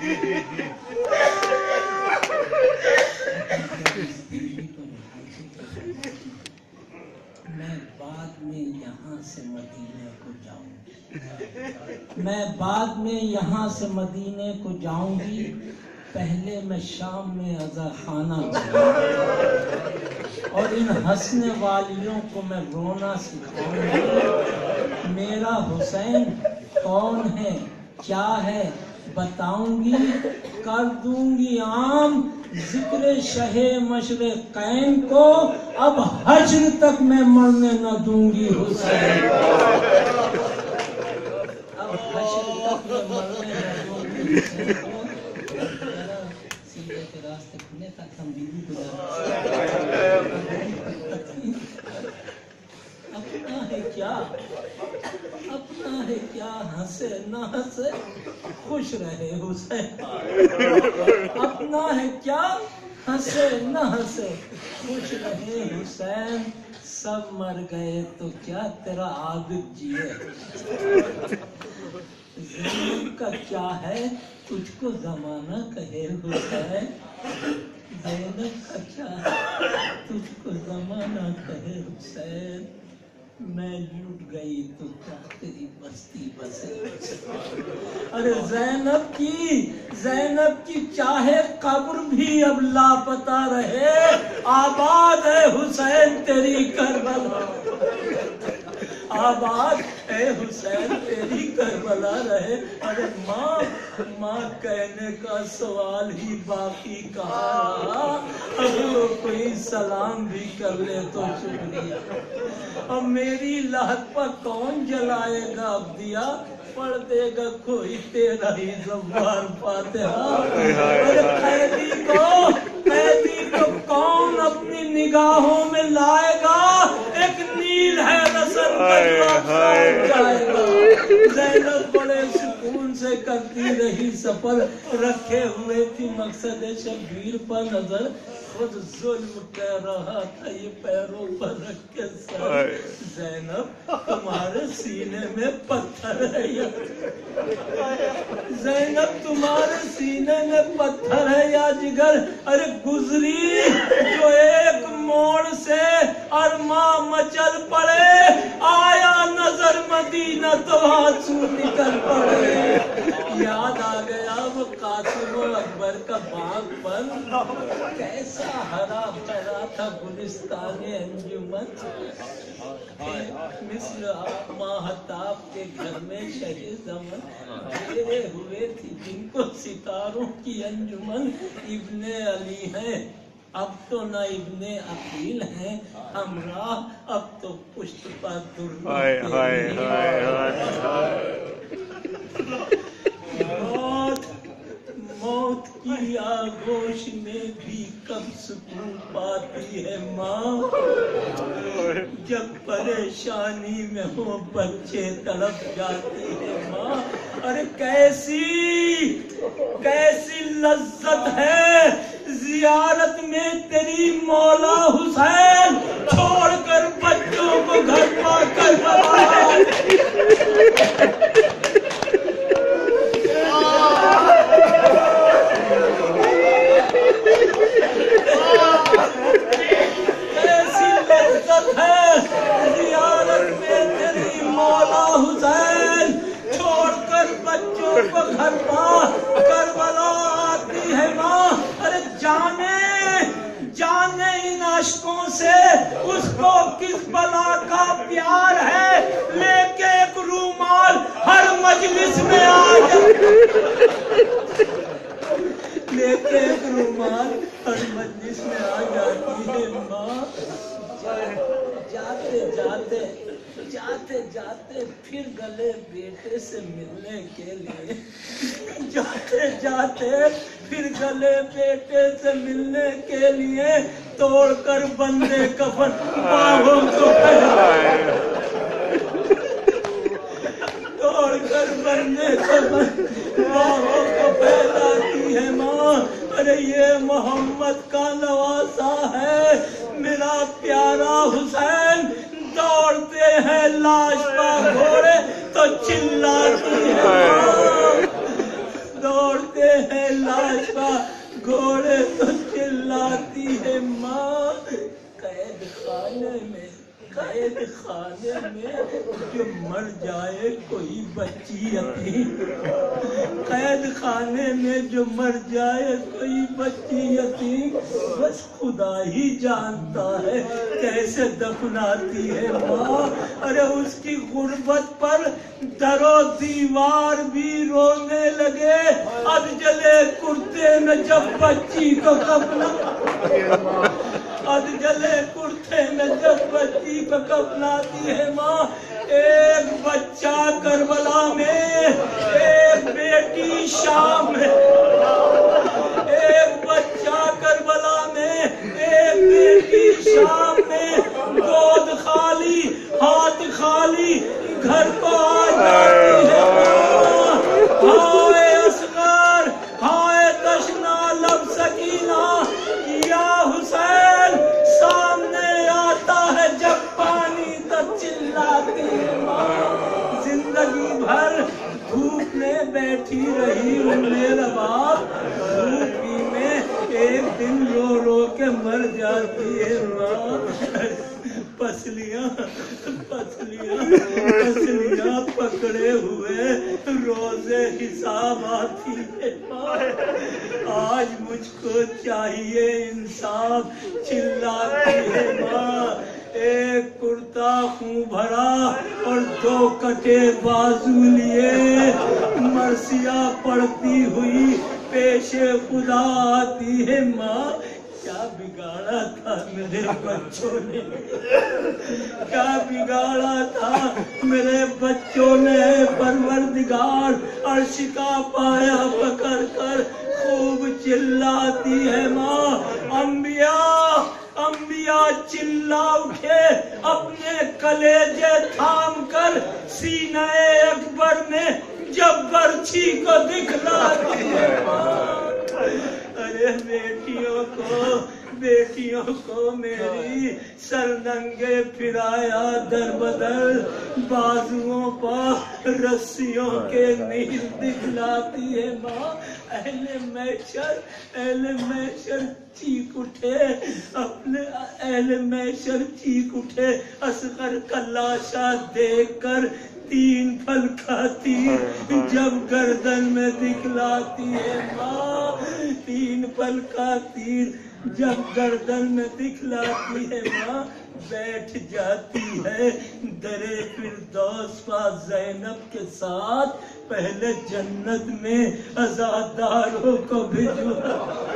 میں بعد میں یہاں سے مدینے کو جاؤں گی، میں بعد میں یہاں سے مدینے کو جاؤں گی، پہلے میں شام میں عزا خانہ اور ان ہنسنے والیوں کو میں رونا سکھاؤں گی۔ میرا حسین کون ہے کیا ہے بتاؤں گی، کر دوں گی عام ذکر شہ مشرقین کو، اب حشر تک میں مرنے نہ دوں گی حسین، اب حشر تک میں مرنے نہ دوں گی حسین کو۔ سیدھے کے راستے کھلے تک ہم بیوی گزار اپنا ہے کیا، اپنا ہے کیا، ہنسے نہ ہنسے خوش رہے حسین، اپنا ہے کیا، ہنسے نہ ہنسے خوش رہے حسین، سب مر گئے تو کیا تیرا عابد جیے، زینب کا کیا ہے تجھ کو زمانہ کہے حسین، زینب کا کیا ہے تجھ کو زمانہ کہے حسین، میں لٹ گئی تو کیا تیری بستی بسے، ارے زینب کی چاہے قبر بھی اب لاپتہ رہے، آباد ہے حسین تیری کربلا، آباد اے حسین تیری کربلا رہے۔ ارے ماں کہنے کا سوال ہی باقی کہاں رہا، اب کوئی سلام بھی کر لے تو شکریہ، اب میری لہت پر کون جلائے گا، اب دیا پڑھ دے گا کوئی تیرا ہی زبان فاتحہ، قیدی کو کون اپنی نگاہوں میں لائے گا، ایک نیل ہے رسن جائے گا۔ زینب بڑے سکون سے کرتی رہی سفر، رکھے ہوئے تھی مقصد شبیر پر نظر، خود ظلم کر رہا تھا یہ پیروں پر رکھ کے سر، زینب تمہارے سینے میں پتھر ہے یا زینب تمہارے سینے میں پتھر ہے یا جگر، ارے گزری جو ایک موڑ سے اور ماں مچل پڑے، آیا نظر مدینہ تو آنسو نکل پڑے، یاد آ گیا وہ قاسم و اکبر کا باغ پر، کیسا ہرا بھرا تھا گلستان انجمن، مثل ماہتاب کے گھر میں شہ زمن، گھیرے ہوئے تھی جن کو ستاروں کی انجمن، ابن علی ہیں اب تو نہ ابن عقیل ہیں ہمراہ، اب تو پشت پر موت کی آغوش میں بھی کب سکون پاتی ہے ماں، جب پریشانی میں ہو بچے تڑپ جاتی ہے ماں، ارے کیسی لذت ہے زیارت میں تیری مولا حسین، چھوڑ کر بچوں کو گھر پا کر گھر پا کربلا آتی ہے ماں، ارے جانے ان عشقوں سے اس کو کس بلا کا پیار ہے، لے کے ایک رومال ہر مجلس میں آ لے کے ایک رومال ہر مجلس میں آ جاتی ہے ماں، جاتے جاتے پھر گلے بیٹے سے ملنے کے لیے، جاتے پھر گلے بیٹے سے ملنے کے لیے، توڑ کر بندے کفن باہوں کو توڑ کر بندے کفن باہوں کو پھیلاتی ہے ماں، ارے یہ محمد کا نواسا ہے میرا پیارا حسین، دوڑتے ہیں لاش پر گھوڑے تو چلاتی ہے ماں، دوڑتے ہیں لاشا گھوڑے تو چلاتی ہے ماں قید خانے میں جو مر جائے کوئی بچی یتیم قید خانے میں جو مر جائے کوئی بچی یتیم بس خدا ہی جانتا ہے کیسے دفناتی ہے ماں ارے اس کی غربت پر در و دیوار بھی رونے لگے اب جلے کرتے میں جب بچی کو کفنا اب جلے کرتے میں جب بچی کو کفناتی ہے ماں ایک بچہ کربلا میں ایک بیٹی شام میں ایک بچہ کربلا میں ایک بیٹی شام میں گود خالی ہاتھ خالی گھر کو آ جاتی ہے ہائے اصغر ہائے تشنا لب سکینہ یا حسین سامنے آتا ہے جب پانی تو چلاتی ہے ماں زندگی بھر دھوپ میں بیٹھی رہی میرا باپ دھوپی میں ایک دن رو رو کے مر جاتی ہے ماں پسلیاں پکڑے ہوئے روزے حساب آتی ہے آج مجھ کو چاہیے انصاف چلاتی ہے ماں ایک کرتا خون بھرا اور 2 کٹے بازو لیے مرثیہ پڑتی ہوئی پیش خدا آتی ہے ماں کیا بگاڑا تھا میرے بچوں نے کیا بگاڑا تھا میرے بچوں نے پروردگار عرش کا پایا پکڑ کر خوب چلاتی ہے ماں انبیاء چلا اٹھے اپنے کلیجے تھام کر سینہ اکبر میں جب برچھی کو دکھلاتی ہے ماں ارے بیٹیوں کو میری سرننگے پھرایا در بدر بازوؤں پر رسیوں کے نیل دکھلاتی ہے ماں اہل محشر چیخ اٹھے اصغر کا لاشا دیکھ کر 3 پھل کا تیر جب گردن میں دکھلاتی ہے ماں 3 پھل کا تیر جب گردن میں دکھلاتی ہے ماں بیٹھ جاتی ہے درے فردوس پا زینب کے ساتھ پہلے جنت میں عزاداروں کو بھجوا